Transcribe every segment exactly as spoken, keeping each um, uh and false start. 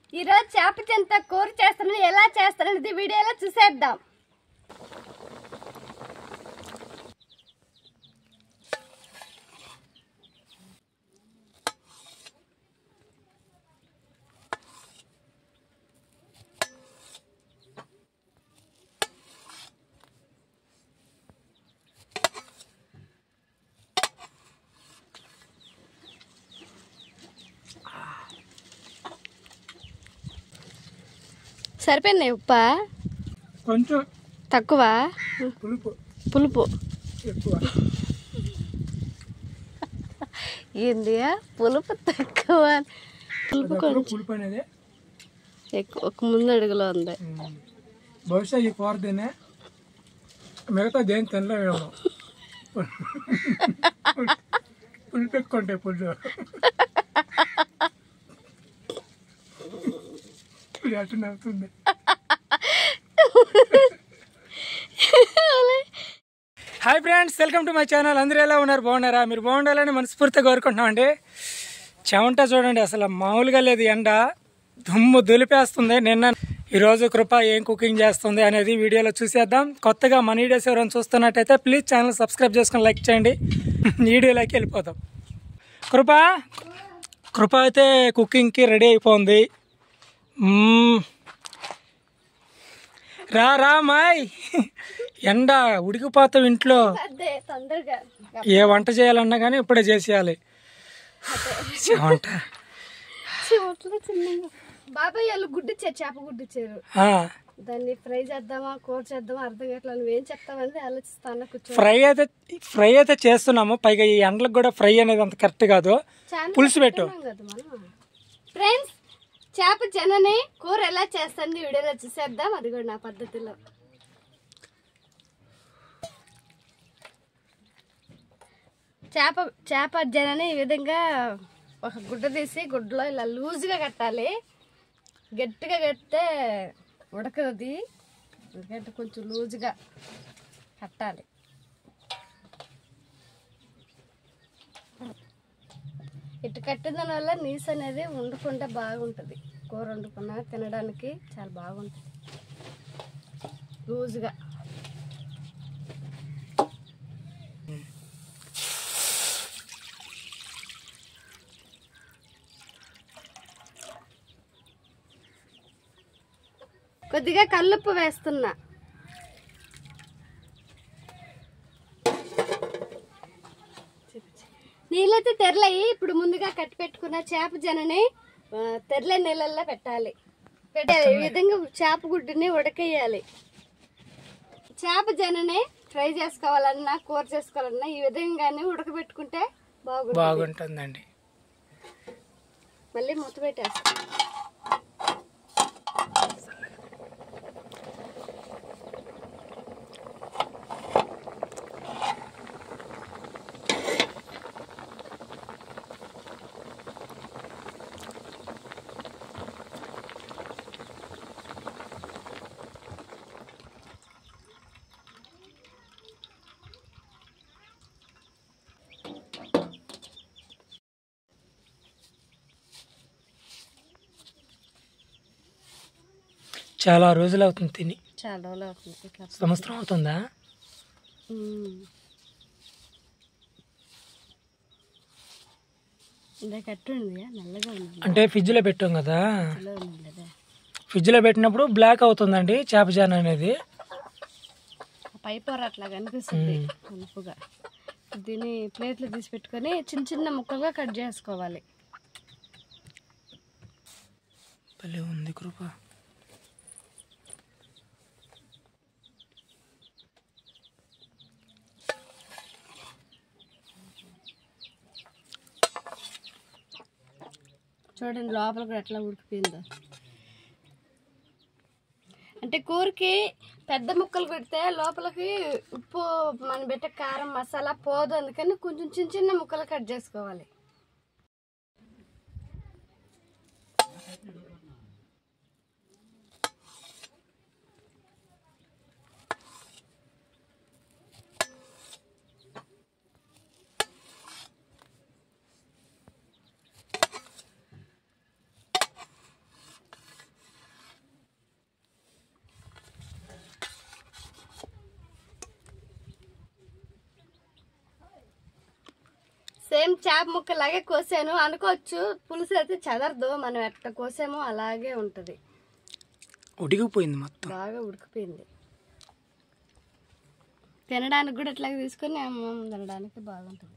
ఈ రోజు చేప చెంత కూర చేస్తానని ఎలా చేస్తానని వీడియోలో చూసేద్దాం. సరిపోయింది ఉప్పా కొంచెం తక్కువ పులుపు పులుపు ఎక్కువ ఏంది పులుపు తక్కువ పులుపు కొంచెం పులుపు అనేది ఎక్కువ ఒక ముందు అడుగులో ఉంది. బహుశా ఈ కూర తినే మిగతా దేని తినలేము. పులుపు ఎక్కువ ఉంటాయి. పులుసు అవుతుంది. Hi friends, welcome to my channel. అందరూ ఎలా ఉన్నారు? బాగున్నారా? మీరు బాగుండాలని మనస్ఫూర్తిగా కోరుకుంటున్నాం అండి. చెమట చూడండి, అసలు మామూలుగా లేదు. ఎండ దుమ్ము దులిపేస్తుంది. నిన్న ఈరోజు కృప ఏం కుకింగ్ చేస్తుంది అనేది వీడియోలో చూసేద్దాం. కొత్తగా మన వీడియోస్ ఎవరైనా చూస్తున్నట్టయితే ప్లీజ్ ఛానల్ సబ్స్క్రైబ్ చేసుకొని లైక్ చేయండి. వీడియోలోకి వెళ్ళిపోతాం. కృప కృప అయితే కుకింగ్కి రెడీ అయిపోయింది. రా రా మాయ్, ఎండ ఉడికిపోతావు ఇంట్లో. ఏ వంట చేయాలన్నా కానీ ఇప్పుడే చేసేయాలి. వంట బాబాయ్ వాళ్ళు గుడ్డు ఇచ్చారు, చేప గుడ్డు ఇచ్చారు. దాన్ని ఫ్రై చేద్దామా కూర చేద్దామా అర్థం కావట్లా. నువ్వేం చెప్తావని ఆలోచిస్తాను. ఫ్రై అయితే ఫ్రై అయితే చేస్తున్నాము. పైగా ఈ ఎండలకు కూడా ఫ్రై అనేది అంత కరెక్ట్ కాదు. పులుసు పెట్టు. ఫ్రెండ్స్, చేప జనని కూర ఎలా చేస్తాను వీడియోలో చూసేద్దాం. అది కూడా నా పద్ధతిలో. చేప చేప జనని ఈ విధంగా ఒక గుడ్డ తీసి గుడ్డలో ఇలా లూజ్గా కట్టాలి. గట్టిగా కడితే ఉడకది, ఎందుకంటే కొంచెం లూజ్గా కట్టాలి. ఇటు కట్టిన దాని వల్ల నీసు అనేది వండుకుంటే బాగుంటుంది. కూర వండుకున్నా తినడానికి చాలా బాగుంటుంది లూజుగా. కొద్దిగా కల్లుప్పు వేస్తున్నా. నీళ్ళైతే తెరలయి. ఇప్పుడు ముందుగా కట్టి పెట్టుకున్న చేప జనని తెరలే నీళ్ళల్లో పెట్టాలి. పెట్టాలి ఈ విధంగా చేప గుడ్డుని ఉడకేయాలి. చేప జనని ఫ్రై చేసుకోవాలన్నా కూర చేసుకోవాలన్నా ఈ విధంగానే ఉడకబెట్టుకుంటే బాగుంటుంది బాగుంటుందండి. మళ్ళీ మూత పెట్టేస్తాం. చాలా రోజులు అవుతుంది తిని. చాలా రోజులు అవుతుంది. సంవత్సరం అవుతుందా? అంటే ఫ్రిడ్జ్ లో పెట్టాం కదా, ఫ్రిడ్జ్ లో పెట్టినప్పుడు బ్లాక్ అవుతుందండి చేప జాన్ అనేది. పైపొర అట్లా కనిపిస్తుంది కలుపుగా. దీన్ని ప్లేట్లో తీసి పెట్టుకొని చిన్న చిన్న ముక్కలుగా కట్ చేసుకోవాలి. భలే ఉంది కృప. చూడండి లోపల కూడా ఎట్లా ఉడికిపోయిందో. అంటే కూరకి పెద్ద ముక్కలు పెడితే లోపలికి ఉప్పు మనం పెట్టే కారం మసాలా పోదు. అందుకని కొంచెం చిన్న చిన్న ముక్కలు కట్ చేసుకోవాలి. సేమ్ చేప ముక్కలాగే కోసాను అనుకోవచ్చు. పులుసు అయితే చెదరదు, మనం ఎట్ట కోసామో అలాగే ఉంటది. ఉడికిపోయింది మొత్తం, బాగా ఉడికిపోయింది. తినడానికి కూడా ఇట్లాగే తీసుకొని తినడానికి బాగుంటుంది.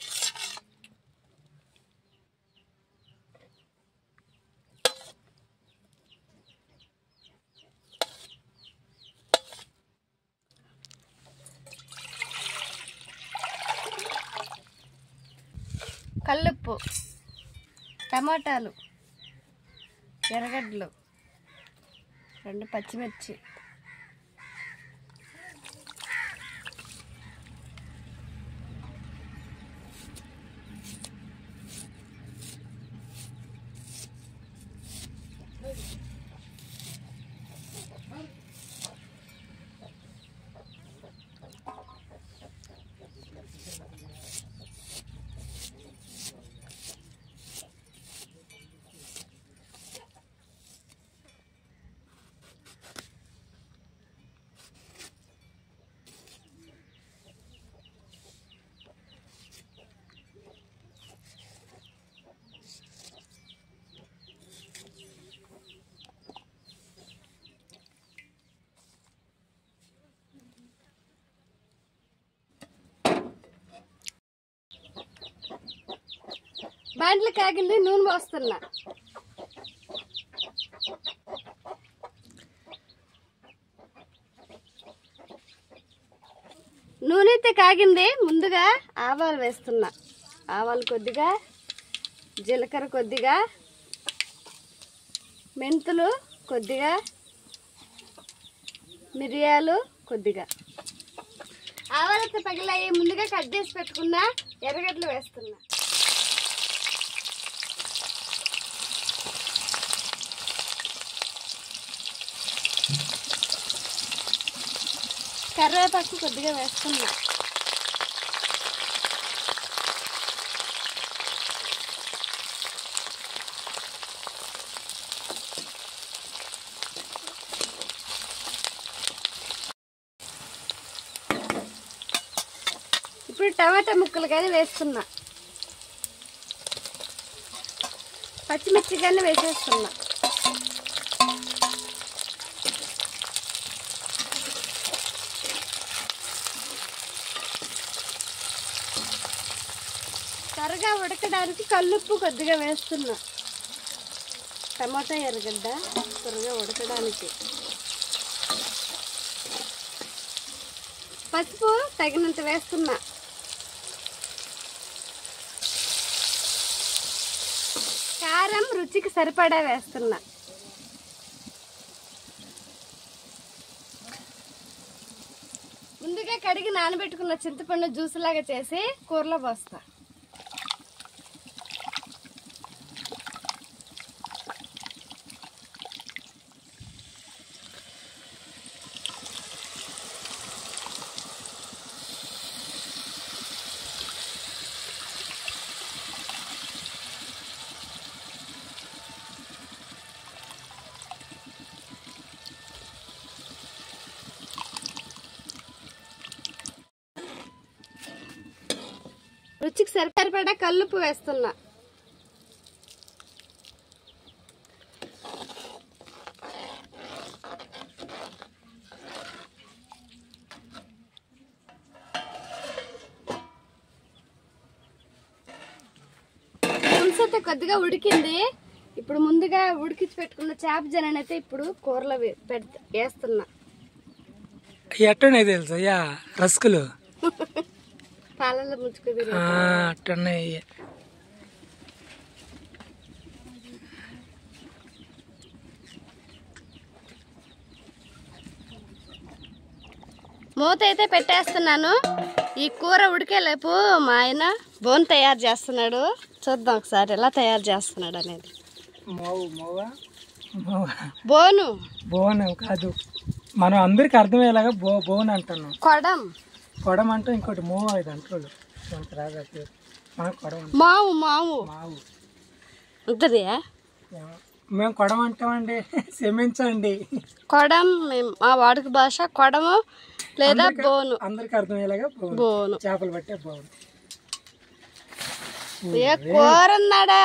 కల్లుప్పు, టమాటాలు, ఎర్రగడ్డలు, రెండు పచ్చిమిర్చి, బాండ్లు కాగింది, నూనె పోస్తున్నా. నూనె అయితే కాగింది. ముందుగా ఆవాలు వేస్తున్నా. ఆవాలు కొద్దిగా, జీలకర్ర కొద్దిగా, మెంతులు కొద్దిగా, మిరియాలు కొద్దిగా. ఆవాలతో పగిలాయి. ముందుగా కట్ చేసి పెట్టుకున్న ఎర్రగడ్డలు వేస్తున్నా. కరివేపాకు కొద్దిగా వేస్తున్నా. ఇప్పుడు టమాటా ముక్కలు కానీ వేస్తున్నా. పచ్చిమిర్చి కానీ వేసేస్తున్నా. త్వరగా ఉడకడానికి కల్లుప్పు కొద్దిగా వేస్తున్నా. టమాటా ఎర్రగడ్డ త్వరగా ఉడకడానికి. పసుపు తగినంత వేస్తున్నా. కారం రుచికి సరిపడా వేస్తున్నా. ముందుగా కడిగి నానబెట్టుకున్న చింతపండు జ్యూస్ లాగా చేసి కూరలో పోస్తా. రుచికి సరిపడా కల్లుప్పు వేస్తున్నా. పులుసు అయితే కొద్దిగా ఉడికింది. ఇప్పుడు ముందుగా ఉడికించి పెట్టుకున్న చేప జనని అయితే ఇప్పుడు కూరలో పెడతా వేస్తున్నా. ఎట్టనే తెలుసు అయ్యా రస్కులు పాలలో ముంచుకు అట్టన్నాయి. మూత అయితే పెట్టేస్తున్నాను. ఈ కూర ఉడికేలేపు మా ఆయన బోన్ తయారు చేస్తున్నాడు. చూద్దాం ఒకసారి ఎలా తయారు చేస్తున్నాడు అనేది. బోను బోన్ కాదు, మనం అందరికి అర్థమయ్యేలాగా బో బోన్ అంటున్నాం. కొడం కొడం అంటే ఇంకోటి మూవ్ అది అంటారు. మావు మావు మావు ఉంటుంది. మేము కొడం అంటామండి, క్షమించండి. కొడం మా వాడుక భాష కొడము లేదా బోను. అందరికి అర్థమయ్యేలాగా బోను చేపలు పట్టే బోను. ఏ కూర ఉన్నాడా?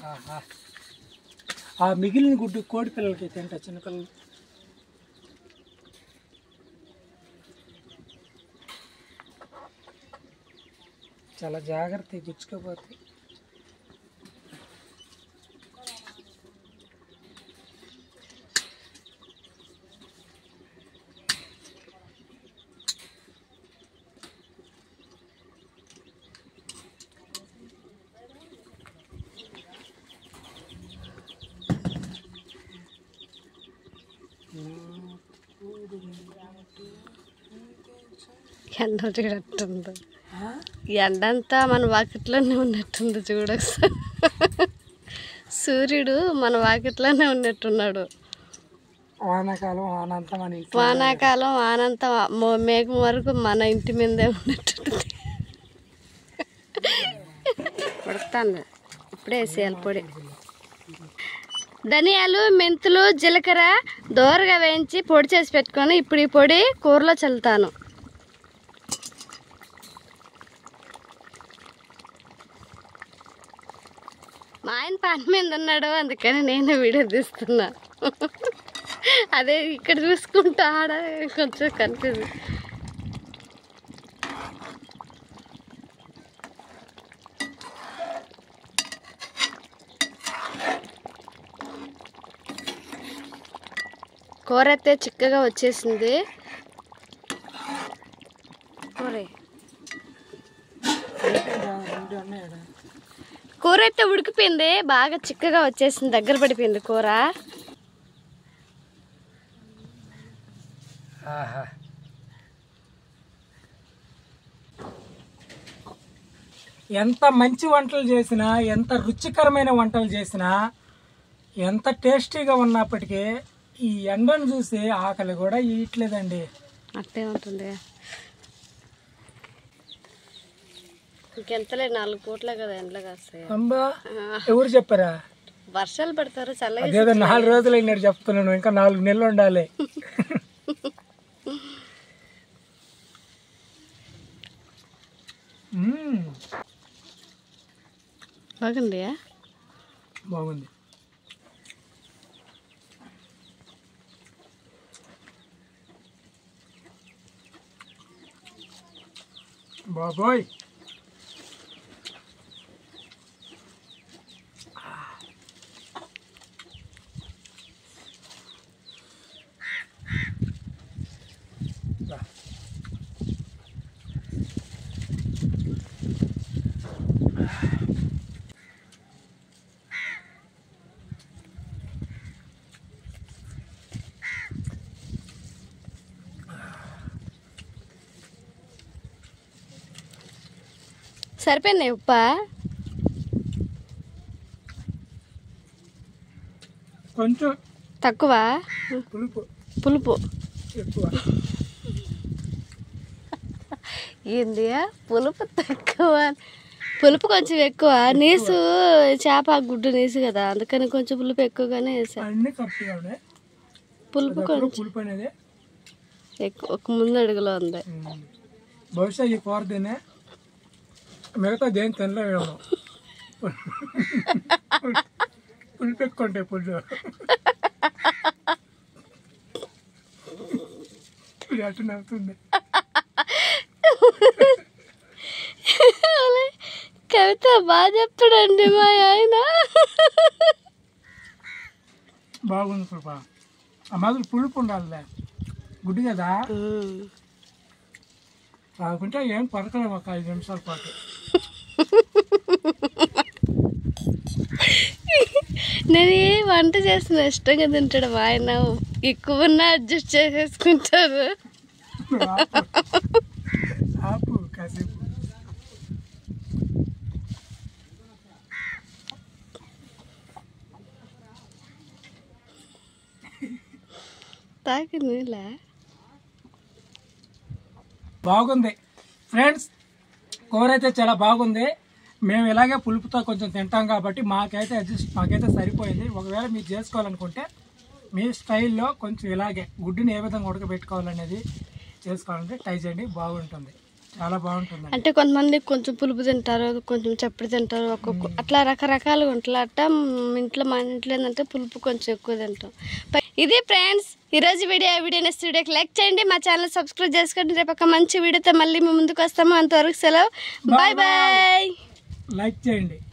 ఆ మిగిలిన గుడ్డు కోడి పిల్లలకి తింటా, చిన్నపిల్లలు. చాలా జాగ్రత్త గుచ్చుకోపోతే. ఎండ చూడట్టుంది, ఎండంతా మన వాకిట్లోనే ఉన్నట్టుంది చూడ. సూర్యుడు మన వాకిట్లోనే ఉన్నట్టున్నాడు. వానాకాలం వానంతా మన ఇంటి వానాకాలం వానంతా మేఘం వరకు మన ఇంటి మీదే ఉన్నట్టుంది. పడుతాను ఇప్పుడే వేసేయాలి పొడి. ధనియాలు, మెంతులు, జీలకర్ర దోరగా వేయించి పొడి చేసి పెట్టుకొని ఇప్పుడు ఈ పొడి కూరలో చల్లుతాను. మా ఆయన పని మీద ఉన్నాడు, అందుకని నేను వీడియో తీస్తున్నా. అదే ఇక్కడ చూసుకుంటా ఆడ కొంచెం కన్ఫ్యూజ్. కూర అయితే చిక్కగా వచ్చేసింది. కూర కూర అయితే ఉడికిపోయింది, బాగా చిక్కగా వచ్చేసింది, దగ్గర పడిపోయింది కూర. ఎంత మంచి వంటలు చేసినా, ఎంత రుచికరమైన వంటలు చేసినా, ఎంత టేస్టీగా ఉన్నప్పటికీ ఈ ఎండను చూసి ఆకలి కూడా ఇయట్లేదండి. అట్టే ఉంటుంది. ఇంకెంతలే నాలుగు పూట్లే కదా ఎండలు కాస్తాయి. అంబా ఎవరు చెప్పారా? వర్షాలు పడతారు చల్లగా. అదేదో నాలుగు రోజులు అయినట్టు చెప్తున్నాను, ఇంకా నాలుగు నెలలు ఉండాలి. బాగుంది బాగుంది. బాబోయ్ సరిపోయింది ఉప్ప? కొంచెం తక్కువ పులుపు పులుపు ఎక్కువ. ఏంది పులుపు తక్కువ? పులుపు కొంచెం ఎక్కువ. నీసు చేప గుడ్డు నీసు కదా, అందుకని కొంచెం పులుపు ఎక్కువగానే వేసా. అన్ని కరెక్ట్గా ఉన్నాయి. పులుపు కొంచెం పులుపు అనేది ఎక్కువ, ఒక ముందు అడుగులో ఉంది. బహుశా ఈ కూర తినే మిగతా దేని తినలేము. పులుపు ఎక్కువ ఉంటాయి. పులుపు అటు నవ్వుతుంది. కవిత బాగా చెప్తాడండి మా ఆయన. బాగుంది కృప. ఆ మాదిరి పులుపు ఉండాలి, గుడ్డు కదా. కాకుంటే ఏం పరకలేము ఒక ఐదు నిమిషాల పాటు. నేను ఏ వంట చేసిన ఇష్టంగా తింటాడు మా ఆయన, ఎక్కువ అడ్జస్ట్ చేసేసుకుంటారు. ఆపు కాసేపు. తాకి నీళ్ళ బాగుంది ఫ్రెండ్స్, కూర అయితే చాలా బాగుంది. మేము ఇలాగే పులుపుతో కొంచెం తింటాం కాబట్టి మాకైతే అడ్జస్ట్ మాకైతే సరిపోయింది. ఒకవేళ మీరు చేసుకోవాలనుకుంటే మీ స్టైల్లో కొంచెం ఇలాగే గుడ్డుని ఏ విధంగా ఉడకబెట్టుకోవాలనేది చేసుకోవాలంటే ట్రై చేయండి, బాగుంటుంది. చాలా బాగుంటుంది. అంటే కొంతమంది కొంచెం పులుపు తింటారు, కొంచెం చప్పడి తింటారు, ఒక్కొక్క అట్లా రకరకాలుగా ఉంటుంది. అట్ట ఇంట్లో మన ఇంట్లో ఏంటంటే పులుపు కొంచెం ఎక్కువ తింటాం. ఇది ఫ్రెండ్స్ ఈరోజు వీడియో. వీడియో నెక్స్ట్ వీడియోకి లైక్ చేయండి, మా ఛానల్ సబ్స్క్రైబ్ చేసుకోండి. రేపు ఒక మంచి వీడియోతో మళ్ళీ మేము ముందుకు వస్తాము. అంతవరకు సెలవు, బాయ్ బాయ్. లైక్ చేయండి.